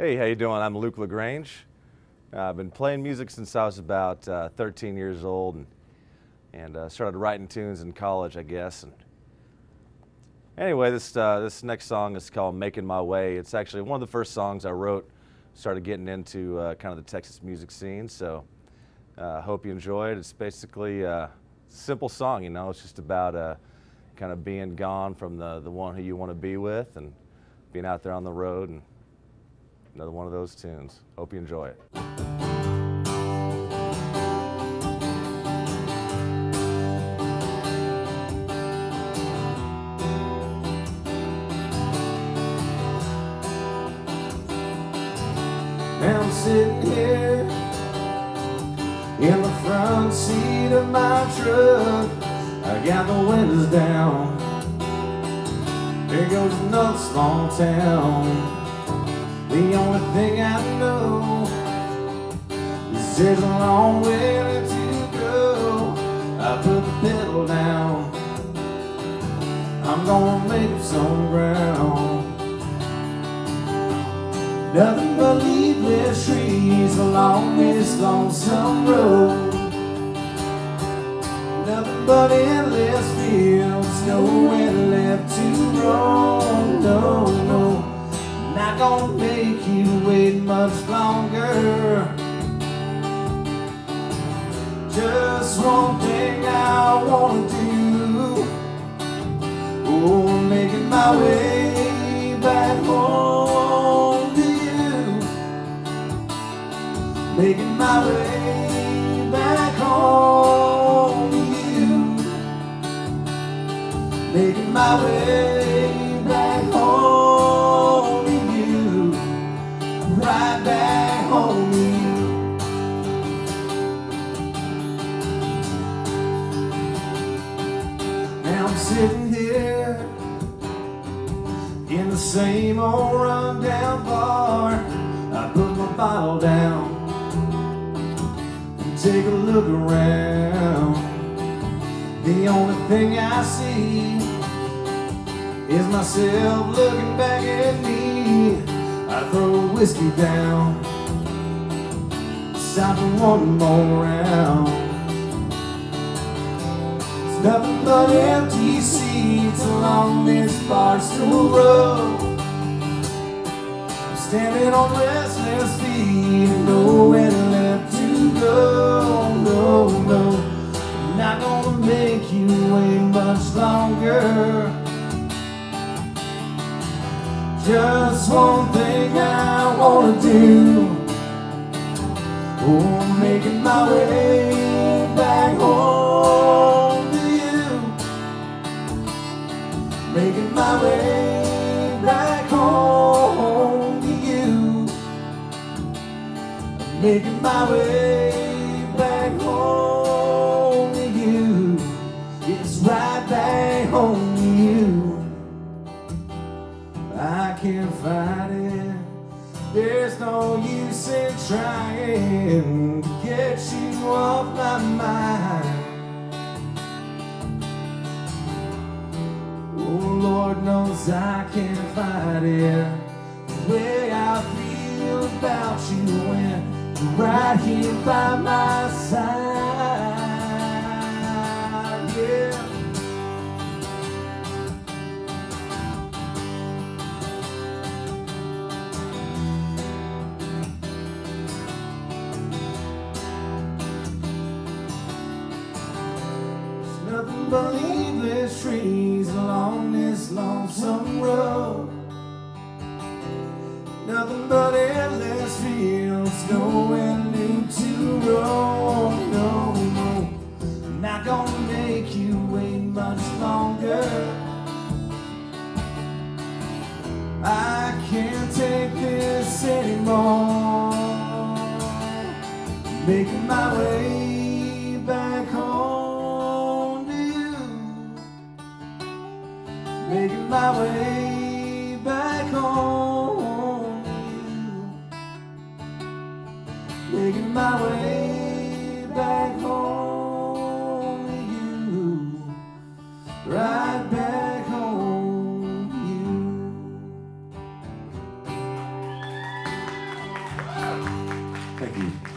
Hey, how you doing? I'm Luke LaGrange. I've been playing music since I was about 13 years old, and started writing tunes in college, I guess. And anyway, this next song is called "Making My Way." It's actually one of the first songs I wrote. Started getting into kind of the Texas music scene, so hope you enjoy it. It's basically a simple song, you know. It's just about kind of being gone from the one who you want to be with, and being out there on the road. And another one of those tunes. Hope you enjoy it. Now I'm sitting here in the front seat of my truck. I got the windows down. There goes another small town. The only thing I know is there's a long way to go. I put the pedal down. I'm gonna make some ground. Nothing but leafless trees along this lonesome road. Nothing but endless fields, nowhere left to roam. No, no, not gonna make you wait much longer. Just one thing I wanna do. Oh, making my way back home to you. Making my way back home to you. Making my way back home to you. Right back home to you. Now I'm sitting here in the same old rundown bar. I put my bottle down and take a look around. The only thing I see is myself looking back at me. I throw whiskey down, stop for one more round. It's nothing but empty seats along this Barstool road. I'm standing on restless feet, nowhere left to go. No, no, I'm not gonna make you wait much longer. Just one thing I wanna do. Oh, making my way back home to you. Making my way back home to you. Making my way back home to you. It's right back home to you. I can't fight it. There's no use in trying to get you off my mind. Oh, Lord knows I can't fight it. The way I feel about you when you're right here by my side. Yeah. Nothing but leafless trees along this lonesome road. Nothing but endless fields, nowhere new to roam. No, no, I'm not gonna make you wait much longer. I can't take this anymore. Making my way back home to you. Making my way back home to you. Making my way back home to you. Right back home to you. Thank you.